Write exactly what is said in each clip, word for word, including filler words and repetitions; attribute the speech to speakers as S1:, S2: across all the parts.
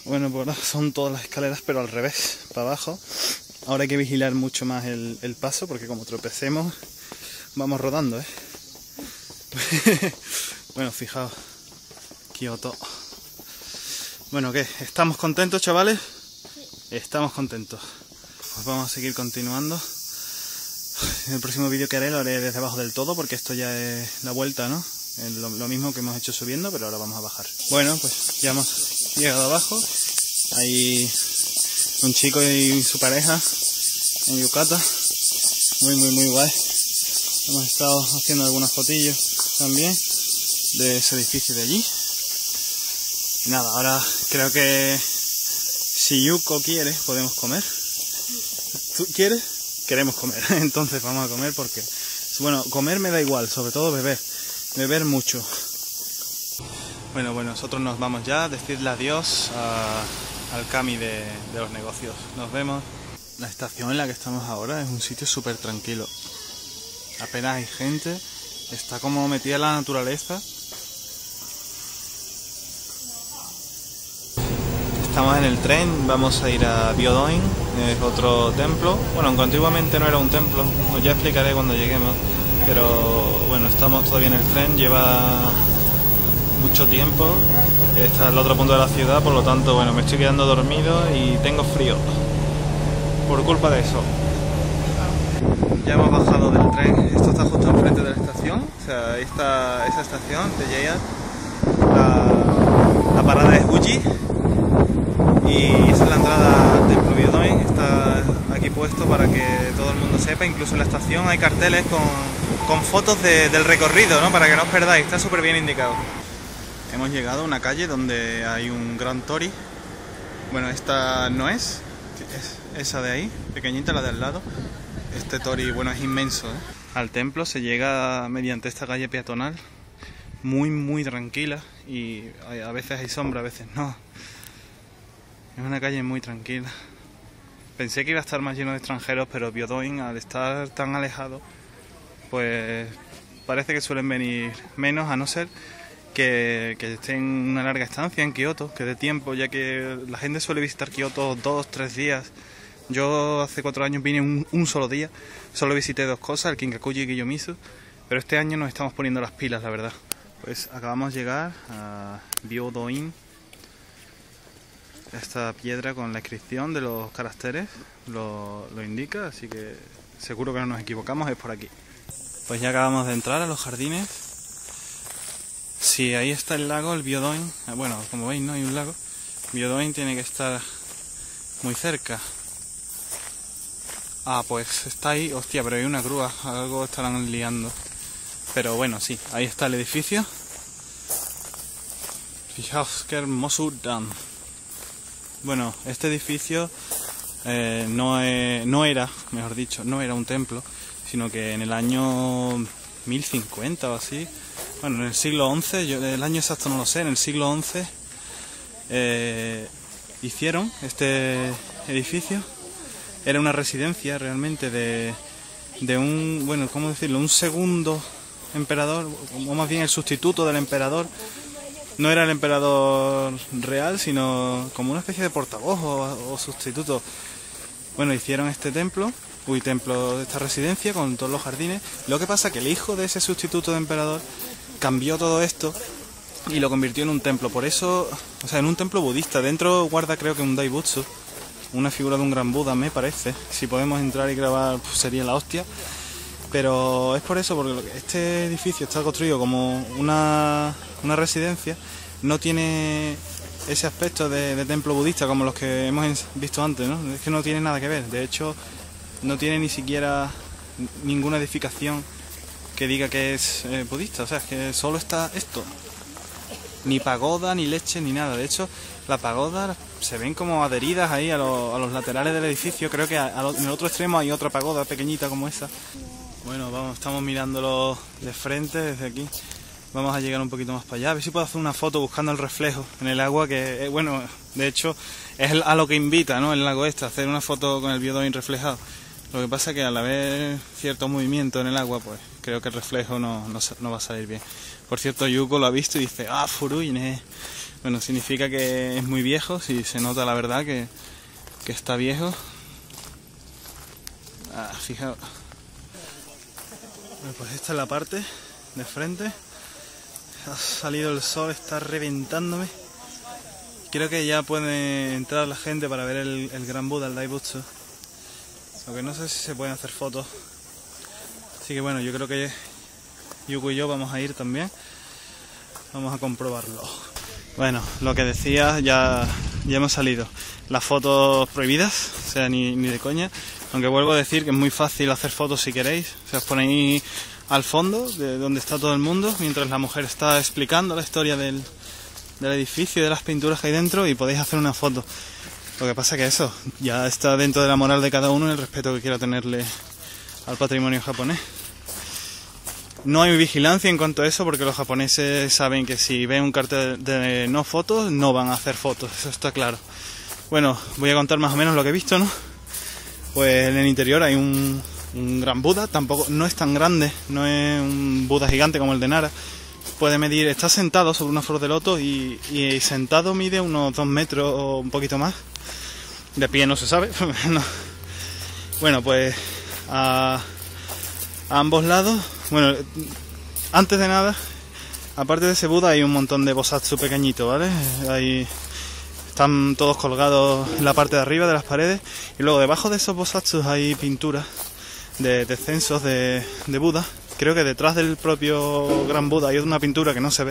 S1: Bueno, pues ahora son todas las escaleras, pero al revés, para abajo. Ahora hay que vigilar mucho más el, el paso, porque como tropecemos, vamos rodando, ¿eh? Bueno, fijaos, Kioto. Bueno, ¿qué? ¿Estamos contentos, chavales? Sí. Estamos contentos. Pues vamos a seguir continuando. En el próximo vídeo que haré lo haré desde abajo del todo, porque esto ya es la vuelta, ¿no? Es lo, lo mismo que hemos hecho subiendo, pero ahora vamos a bajar. Bueno, pues ya hemos llegado abajo. Hay un chico y su pareja en yukata. Muy, muy, muy guay. Hemos estado haciendo algunas fotillos también de ese edificio de allí. Y nada, ahora creo que si Yuko quiere, podemos comer. ¿Tú quieres? Queremos comer. Entonces vamos a comer porque... Bueno, comer me da igual, sobre todo beber. Beber mucho. Bueno, bueno, nosotros nos vamos ya a decirle adiós a, al Kami de, de los negocios. Nos vemos. La estación en la que estamos ahora es un sitio súper tranquilo. Apenas hay gente. Está como metida en la naturaleza. Estamos en el tren, vamos a ir a Byodoin, es otro templo. Bueno, aunque antiguamente no era un templo, os ya explicaré cuando lleguemos. Pero bueno, estamos todavía en el tren, lleva mucho tiempo. Está al otro punto de la ciudad, por lo tanto, bueno, me estoy quedando dormido y tengo frío. Por culpa de eso. Ya hemos bajado del tren, esto está justo enfrente de la estación. O sea, ahí está esa estación de J R. La, la parada es Uji. Y esa es la entrada al templo Byodoin, está aquí puesto para que todo el mundo sepa. Incluso en la estación hay carteles con, con fotos de, del recorrido, ¿no? Para que no os perdáis, está súper bien indicado. Hemos llegado a una calle donde hay un gran tori. Bueno, esta no es, es esa de ahí, pequeñita, la de al lado. Este tori, bueno, es inmenso, ¿eh? Al templo se llega mediante esta calle peatonal, muy, muy tranquila, y a veces hay sombra, a veces no. Es una calle muy tranquila. Pensé que iba a estar más lleno de extranjeros, pero Byodoin, al estar tan alejado, pues parece que suelen venir menos, a no ser que, que estén una larga estancia en Kioto, que dé tiempo, ya que la gente suele visitar Kioto dos, tres días. Yo hace cuatro años vine un, un solo día, solo visité dos cosas, el Kinkakuji y Kiyomizu, pero este año nos estamos poniendo las pilas, la verdad. Pues acabamos de llegar a Byodoin. Esta piedra con la inscripción de los caracteres lo, lo indica, así que seguro que no nos equivocamos, es por aquí. Pues ya acabamos de entrar a los jardines. Sí, ahí está el lago, el Byodoin. Bueno, como veis, no hay un lago. Byodoin tiene que estar muy cerca. Ah, pues está ahí. Hostia, pero hay una grúa, algo estarán liando. Pero bueno, sí, ahí está el edificio. Fijaos qué hermoso dan. Bueno, este edificio eh, no, es, no era, mejor dicho, no era un templo, sino que en el año mil cincuenta o así, bueno, en el siglo once, yo el año exacto no lo sé, en el siglo once eh, hicieron este edificio. Era una residencia realmente de, de un, bueno, ¿cómo decirlo?, un segundo emperador, o más bien el sustituto del emperador. No era el emperador real, sino como una especie de portavoz o, o sustituto. Bueno, hicieron este templo, uy, templo de esta residencia con todos los jardines. Lo que pasa es que el hijo de ese sustituto de emperador cambió todo esto y lo convirtió en un templo. Por eso, o sea, en un templo budista. Dentro guarda, creo que un Daibutsu, una figura de un gran Buda, me parece. Si podemos entrar y grabar, pues sería la hostia. Pero es por eso, porque este edificio está construido como una, una residencia, no tiene ese aspecto de, de templo budista como los que hemos visto antes, ¿no? Es que no tiene nada que ver. De hecho, no tiene ni siquiera ninguna edificación que diga que es eh, budista. O sea, es que solo está esto. Ni pagoda, ni leche, ni nada. De hecho, las pagodas se ven como adheridas ahí a, lo, a los laterales del edificio. Creo que a, a lo, en el otro extremo hay otra pagoda pequeñita como esa. Bueno, vamos, estamos mirándolo de frente desde aquí. Vamos a llegar un poquito más para allá, a ver si puedo hacer una foto buscando el reflejo en el agua, que eh, bueno, de hecho es a lo que invita, ¿no?, el lago este, hacer una foto con el Byodoin reflejado. Lo que pasa es que al haber cierto movimiento en el agua, pues creo que el reflejo no, no, no va a salir bien. Por cierto, Yuko lo ha visto y dice, ah, Furuine. Bueno, significa que es muy viejo, si se nota la verdad que, que está viejo. Ah, fijaos. Bueno, pues esta es la parte de frente. Ha salido el sol, está reventándome. Creo que ya puede entrar la gente para ver el, el Gran Buda, el Daibutsu. Aunque no sé si se pueden hacer fotos. Así que bueno, yo creo que Yuko y yo vamos a ir también. Vamos a comprobarlo. Bueno, lo que decía, ya, ya hemos salido. Las fotos prohibidas, o sea, ni, ni de coña. Aunque vuelvo a decir que es muy fácil hacer fotos si queréis. O sea, os ponéis al fondo, de donde está todo el mundo, mientras la mujer está explicando la historia del, del edificio y de las pinturas que hay dentro, y podéis hacer una foto. Lo que pasa que eso, ya está dentro de la moral de cada uno y el respeto que quiera tenerle al patrimonio japonés. No hay vigilancia en cuanto a eso, porque los japoneses saben que si ven un cartel de no fotos, no van a hacer fotos, eso está claro. Bueno, voy a contar más o menos lo que he visto, ¿no? Pues en el interior hay un, un gran Buda, tampoco, no es tan grande, no es un Buda gigante como el de Nara. Puede medir, está sentado sobre una flor de loto y, y sentado mide unos dos metros o un poquito más. De pie no se sabe. No. Bueno, pues a, a ambos lados, bueno, antes de nada, aparte de ese Buda hay un montón de bosatsu pequeñitos, ¿vale? Hay, están todos colgados en la parte de arriba de las paredes, y luego debajo de esos bosatsu hay pinturas de descensos de, de Buda. Creo que detrás del propio Gran Buda hay una pintura que no se ve.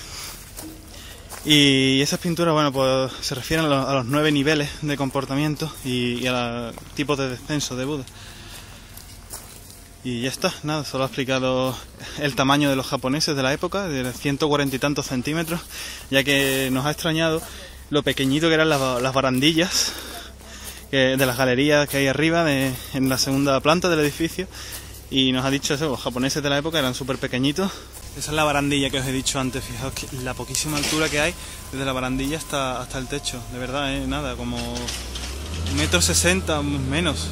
S1: Y esas pinturas, bueno, pues se refieren a los, a los nueve niveles de comportamiento y, y a los tipos de descenso de Buda. Y ya está, nada, solo ha explicado el tamaño de los japoneses de la época, de ciento cuarenta y tantos centímetros, ya que nos ha extrañado lo pequeñito que eran las, las barandillas que, de las galerías que hay arriba, de, en la segunda planta del edificio. Y nos ha dicho eso, los japoneses de la época eran súper pequeñitos. Esa es la barandilla que os he dicho antes, fijaos que la poquísima altura que hay desde la barandilla hasta, hasta el techo. De verdad, ¿eh? Nada, como un metro sesenta menos.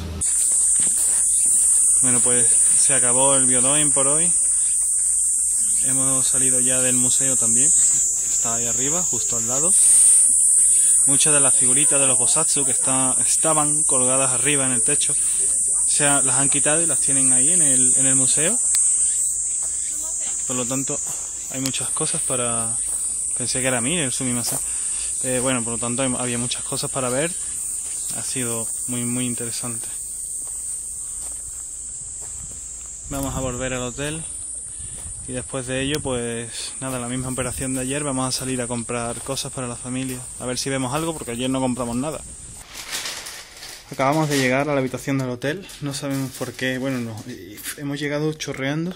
S1: Bueno, pues se acabó el Byodoin por hoy. Hemos salido ya del museo también. Está ahí arriba, justo al lado. Muchas de las figuritas de los bosatsu que está, estaban colgadas arriba en el techo, o sea, las han quitado y las tienen ahí en el, en el museo. Por lo tanto, hay muchas cosas para... Pensé que era a mí el Sumimasen. Eh, bueno, por lo tanto, había muchas cosas para ver. Ha sido muy, muy interesante. Vamos a volver al hotel. Y después de ello, pues nada, la misma operación de ayer. Vamos a salir a comprar cosas para la familia. A ver si vemos algo, porque ayer no compramos nada. Acabamos de llegar a la habitación del hotel. No sabemos por qué. Bueno, no, hemos llegado chorreando.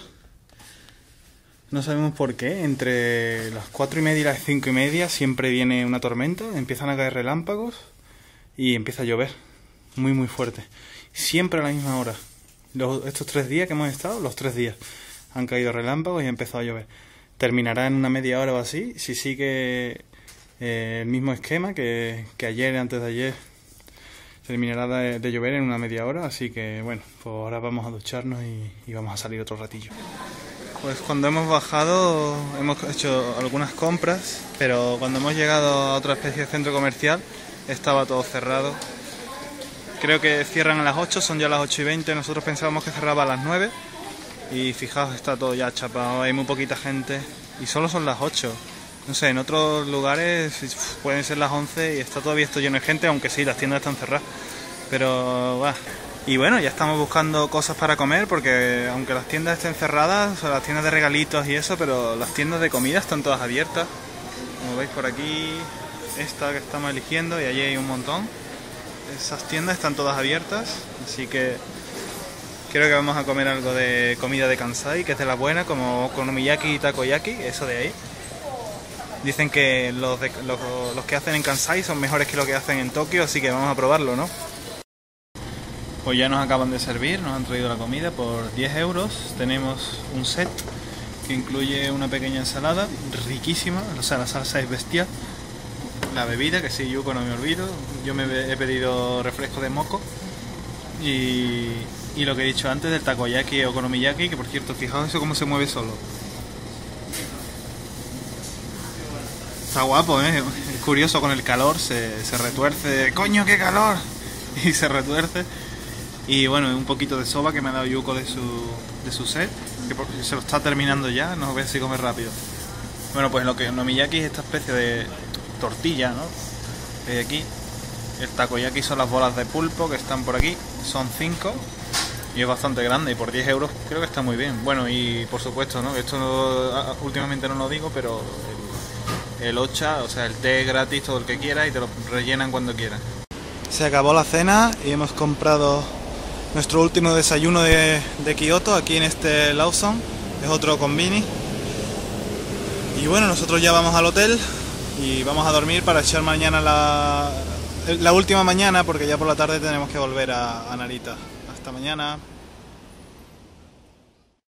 S1: No sabemos por qué. Entre las cuatro y media y las cinco y media siempre viene una tormenta. Empiezan a caer relámpagos y empieza a llover. Muy, muy fuerte. Siempre a la misma hora. Los, estos tres días que hemos estado, los tres días, han caído relámpagos y ha empezado a llover. Terminará en una media hora o así. Si sigue eh, el mismo esquema que, que ayer y antes de ayer, terminará de, de llover en una media hora. Así que bueno, pues ahora vamos a ducharnos y, y vamos a salir otro ratillo. Pues cuando hemos bajado hemos hecho algunas compras, pero cuando hemos llegado a otra especie de centro comercial estaba todo cerrado. Creo que cierran a las ocho, son ya las ocho y veinte, nosotros pensábamos que cerraba a las nueve y fijaos, está todo ya chapado, hay muy poquita gente y solo son las ocho. No sé, en otros lugares pueden ser las once y está todavía esto lleno de gente, aunque sí, las tiendas están cerradas. Pero bah. Y bueno, ya estamos buscando cosas para comer, porque aunque las tiendas estén cerradas, o sea, las tiendas de regalitos y eso, pero las tiendas de comida están todas abiertas. Como veis por aquí, esta que estamos eligiendo, y allí hay un montón. Esas tiendas están todas abiertas, así que creo que vamos a comer algo de comida de Kansai, que es de la buena, como okonomiyaki y takoyaki, eso de ahí. Dicen que los, de, los, los que hacen en Kansai son mejores que los que hacen en Tokio, así que vamos a probarlo, ¿no? Pues ya nos acaban de servir, nos han traído la comida por diez euros. Tenemos un set que incluye una pequeña ensalada, riquísima, o sea, la salsa es bestial. La bebida, que sí, Yuko, no me olvido. Yo me he pedido refresco de moco. Y, y lo que he dicho antes del takoyaki o okonomiyaki, que por cierto, fijaos eso cómo se mueve solo. Está guapo, ¿eh? Es curioso con el calor, se, se retuerce. ¡Coño, qué calor! Y se retuerce. Y bueno, un poquito de soba que me ha dado Yuko de su, de su set, que por- se lo está terminando ya, no voy a si comer rápido. Bueno, pues lo que nomiyaki es esta especie de tortilla, ¿no? Que hay aquí. El takoyaki son las bolas de pulpo que están por aquí, son cinco y es bastante grande y por diez euros creo que está muy bien. Bueno, y por supuesto, ¿no? Esto no- últimamente no lo digo, pero el, el ocha, o sea, el té gratis, todo el que quiera y te lo rellenan cuando quieras. Se acabó la cena y hemos comprado nuestro último desayuno de, de Kioto aquí en este Lawson, es otro konbini. Y bueno, nosotros ya vamos al hotel y vamos a dormir para echar mañana la, la última mañana, porque ya por la tarde tenemos que volver a, a Narita. Hasta mañana.